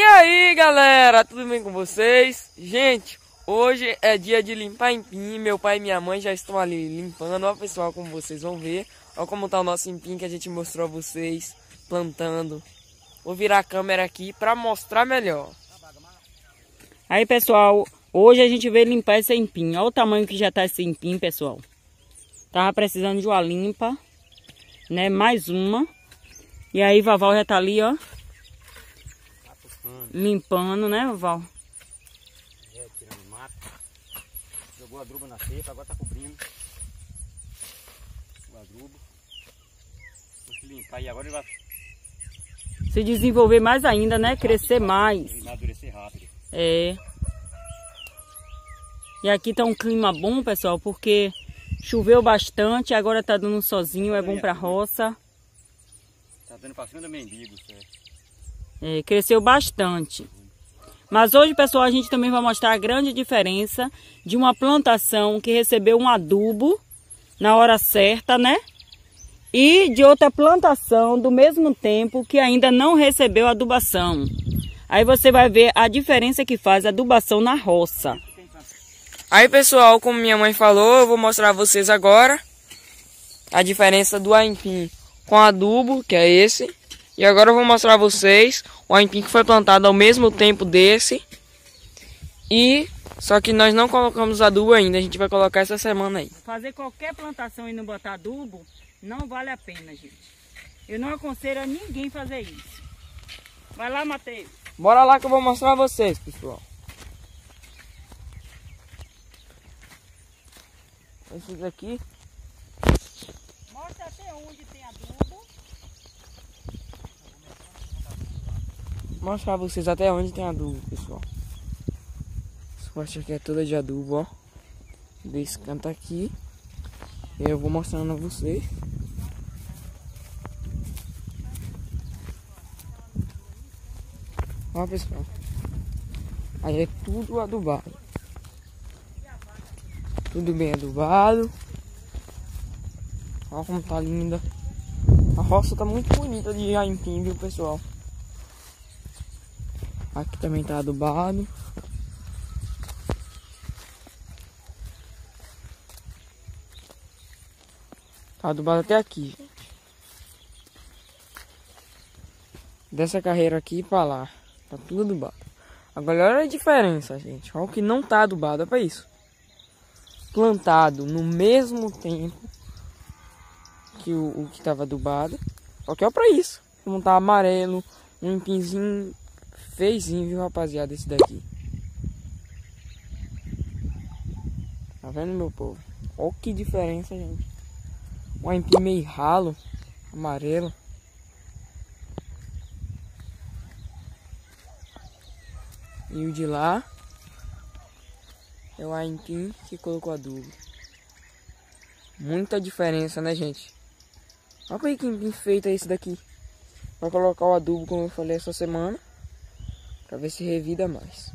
aí, galera, tudo bem com vocês? Gente, hoje é dia de limpar empim. Meu pai e minha mãe já estão ali limpando. Ó, pessoal, como vocês vão ver. Olha como tá o nosso empim que a gente mostrou a vocês plantando. Vou virar a câmera aqui para mostrar melhor. Aí, pessoal, hoje a gente veio limpar esse empim. Olha o tamanho que já tá esse empim, pessoal. Tava precisando de uma limpa, né? Mais uma. E aí, Vaval já tá ali, ó. Limpando, né, Vaval? É, tirando mato. Jogou a adruba na cepa, agora tá cobrindo. O adrubo. Vou se limpar e agora ele vai Se desenvolver mais ainda, né? Crescer mais. amadurecer rápido. É. E aqui tá um clima bom, pessoal, porque choveu bastante, agora tá dando um sozinho, é bom pra roça. Tá dando pra cima do mendigo, certo? É, cresceu bastante. Mas hoje, pessoal, a gente também vai mostrar a grande diferença de uma plantação que recebeu um adubo na hora certa, né? E de outra plantação do mesmo tempo que ainda não recebeu adubação. Aí você vai ver a diferença que faz a adubação na roça. Aí, pessoal, como minha mãe falou, eu vou mostrar a vocês agora a diferença do aipim com adubo, que é esse. E agora eu vou mostrar a vocês o aipim que foi plantado ao mesmo tempo desse. E só que nós não colocamos adubo ainda, a gente vai colocar essa semana aí. Fazer qualquer plantação e não botar adubo não vale a pena, gente. Eu não aconselho a ninguém fazer isso. Vai lá, Matheus. Bora lá que eu vou mostrar a vocês, pessoal. Esse daqui. Mostra até onde tem adubo. Vou mostrar a vocês até onde tem adubo, pessoal. Essa parte aqui é toda de adubo, ó. Desse canto aqui. E eu vou mostrando a vocês. Ó, pessoal. Aí é tudo adubado. Tudo bem adubado. Olha como tá linda. A roça tá muito bonita de aipim, viu, pessoal? Aqui também tá adubado. Tá adubado até aqui, gente. Dessa carreira aqui pra lá. Tá tudo adubado. Agora olha a diferença, gente. Olha o que não tá adubado. É pra isso. Plantado no mesmo tempo que o que tava adubado. Só que é pra isso. Como tá amarelo. Um empinzinho feizinho, viu, rapaziada? Esse daqui. Tá vendo, meu povo? Olha que diferença, gente. Um empim meio ralo. Amarelo. E o de lá é o aipim que colocou adubo. Muita diferença, né, gente? Olha que empim feito é esse daqui. Vai colocar o adubo, como eu falei, essa semana. Pra ver se revida mais.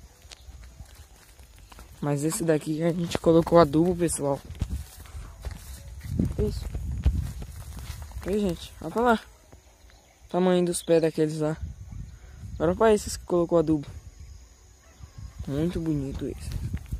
Mas esse daqui a gente colocou adubo, pessoal. Isso. Aí, gente. Olha pra lá. Tamanho dos pés daqueles lá. Agora pra esses que colocou adubo. Muito bonito esse.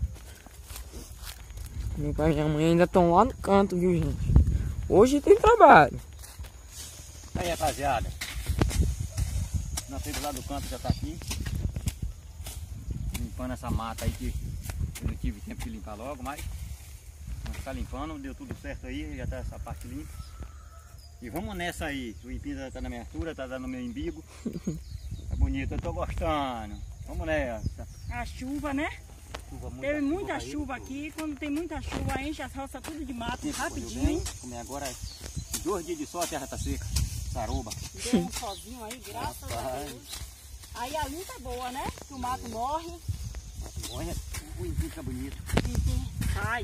Meu pai e minha mãe ainda estão lá no canto, viu, gente? Hoje tem trabalho. Aí, rapaziada. Na frente lá do canto já tá aqui. Limpando essa mata aí que eu não tive tempo de limpar logo, mas vamos ficar limpando, deu tudo certo aí, já tá essa parte limpa. E vamos nessa aí. O empim já tá na minha altura, tá dando no meu embigo. Tá bonito, eu tô gostando. Vamos nessa. A chuva, né? Teve muita chuva aqui. Quando tem muita chuva, enche as roças tudo de mato rapidinho. Como é agora, 2 dias de sol a terra tá seca. Saroba. Deu um sozinho aí, graças a Deus. Aí a luta é boa, né? Que o mato morre. Olha, o empim fica bonito. O empim sai.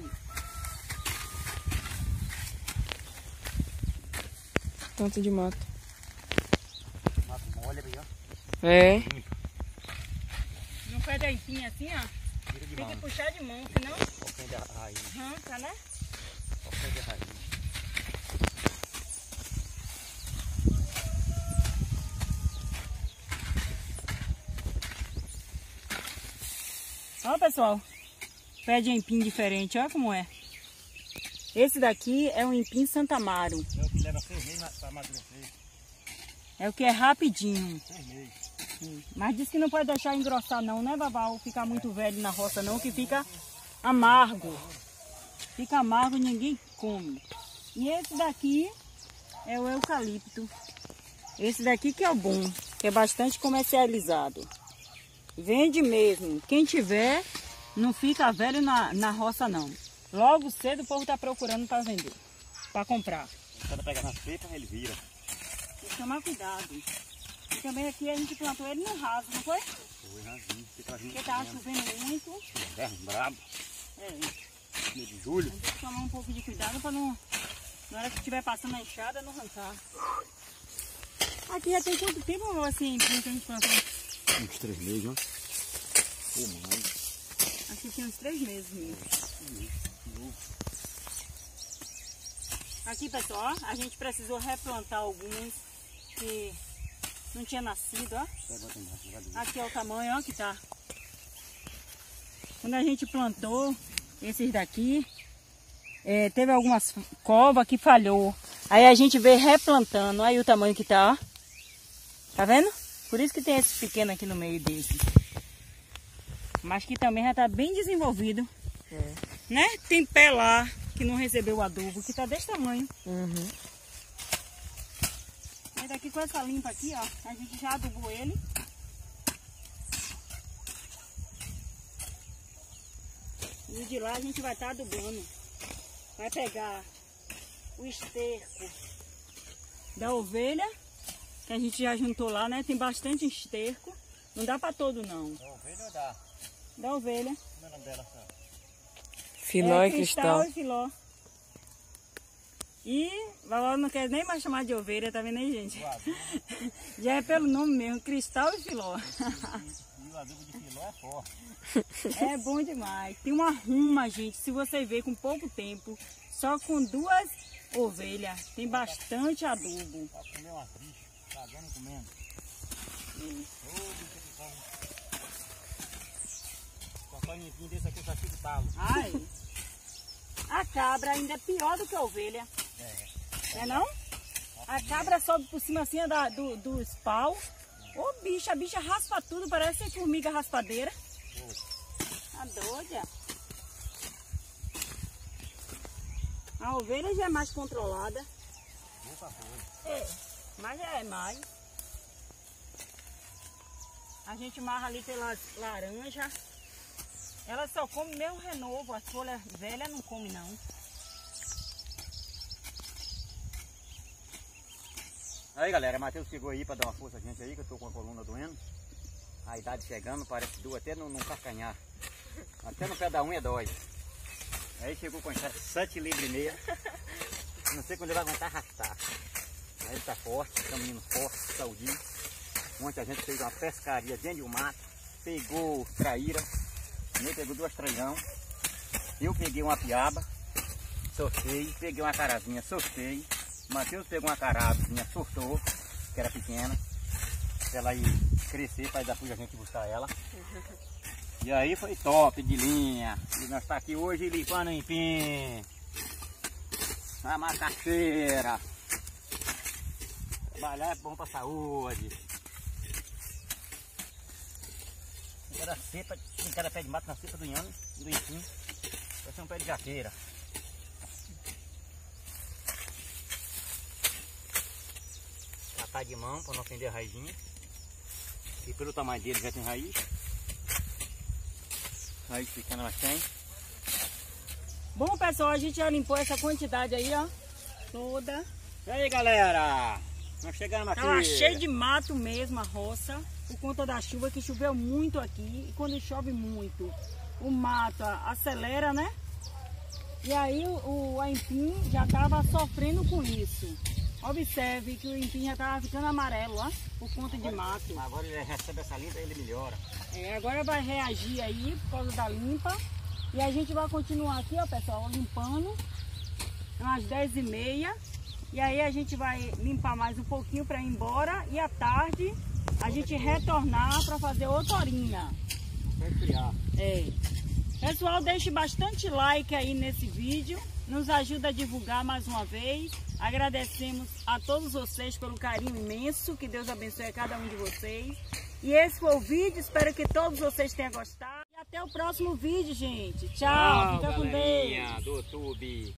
Tanto de mato. Mato molha aí, ó. É. Não pega empim assim, ó. Tira de Tem mão. que puxar de mão, senão Qualquer de raiz. arranca, né? Qualquer de raiz. Ó, pessoal, pé de empim diferente, olha como é. Esse daqui é um empim Santa Amaro. É o que leva 6 meses para amadurecer. É o que é rapidinho. 6 meses. Mas diz que não pode deixar engrossar não, né, Babau? Ficar muito velho na roça não, que fica amargo. Fica amargo e ninguém come. E esse daqui é o eucalipto. Esse daqui que é o bom, que é bastante comercializado. Vende mesmo. Quem tiver, não fica velho na roça não. Logo cedo o povo está procurando para vender, para comprar. Quando pega nas pepas, ele vira. Tem que tomar cuidado. E também aqui a gente plantou ele no raso, não foi? Foi rasinho. Porque estava chovendo muito. Inverno brabo. É. Mês de julho. Tem que tomar um pouco de cuidado para não, na hora que estiver passando a enxada, não arrancar. Aqui já tem quanto tempo assim que a gente plantou? Uns 3 meses, ó. Pô, mais. Aqui tem uns 3 meses mesmo. Aqui, pessoal, ó, a gente precisou replantar alguns que não tinha nascido, ó. Aqui é o tamanho, ó, que tá. Quando a gente plantou esses daqui, teve algumas covas que falhou. Aí a gente veio replantando, aí o tamanho que tá, ó. Tá vendo? Por isso que tem esse pequeno aqui no meio desse. Mas que também já tá bem desenvolvido. Né? Tem pé lá que não recebeu o adubo, que tá desse tamanho. Uhum. Aí daqui com essa limpa aqui, ó, a gente já adubou ele. E de lá a gente vai estar adubando. Vai pegar o esterco da ovelha, que a gente já juntou lá, né? Tem bastante esterco. Não dá pra todo não. Da ovelha ou dá? Da ovelha. Como é o nome dela, senhora? Filó e cristal. E filó. E Valor não quer nem mais chamar de ovelha, tá vendo aí, gente? Já é pelo nome mesmo, cristal e filó. E o adubo de filó é forte. É bom demais. Tem uma ruma, gente, se você ver com pouco tempo, só com 2 ovelhas, tem bastante adubo. Pra comer umas bichas, tá dando e comendo. Cortar um limpinho desse aqui, tá cheio de talo. Ai, a cabra ainda é pior do que a ovelha. Não é não? A cabra sobe por cima assim dos paus. Ô bicha, a bicha raspa tudo, parece formiga raspadeira. Tá doida. A ovelha já é mais controlada. Mas já é mais. A gente marra ali pelas laranjas. Ela só come mesmo renovo, as folhas velhas não come não. Aí galera, Matheus chegou aí para dar uma força a gente aí, que eu tô com a coluna doendo. A idade chegando, parece que doa até no calcanhar. Até no pé da unha dói. Aí chegou com 7,5 libras. Não sei quando ele vai aguentar arrastar. Aí ele tá forte, tá um menino forte, saudinho. Ontem a gente fez uma pescaria dentro do mato. Pegou traíra. Ele pegou 2 traião. Eu peguei uma piaba, sortei. Peguei uma carazinha, sortei. Matheus pegou uma carazinha, sortou, que era pequena. Pra ela ir crescer, para dar a gente buscar ela. E aí foi top de linha. E nós tá aqui hoje limpando empim. A macaxeira. Trabalhar é bom pra saúde. Tem cada pé de mato na cepa do inhame, do empim. Vai ser um pé de jaqueira. Catar de mão para não ofender a raizinha. E pelo tamanho dele já tem raiz. Raiz pequena mas tem. Bom, pessoal, a gente já limpou essa quantidade aí, ó. Toda. E aí, galera? Nós chegamos aqui. Tava cheio de mato mesmo a roça. Por conta da chuva, que choveu muito aqui. E quando chove muito, o mato acelera, né? E aí o empim já estava sofrendo com isso. Observe que o empim já estava ficando amarelo, ó, por conta de mato. Agora ele recebe essa limpa e ele melhora. Agora vai reagir aí por causa da limpa. E a gente vai continuar aqui, ó, pessoal, limpando. Umas 10h30. E aí a gente vai limpar mais um pouquinho para ir embora. E à tarde a gente retornar para fazer outra horinha. Vai criar. É. Pessoal, deixe bastante like aí nesse vídeo. Nos ajuda a divulgar mais uma vez. Agradecemos a todos vocês pelo carinho imenso. Que Deus abençoe a cada um de vocês. E esse foi o vídeo. Espero que todos vocês tenham gostado. E até o próximo vídeo, gente. Tchau. Fica com Deus. Do YouTube.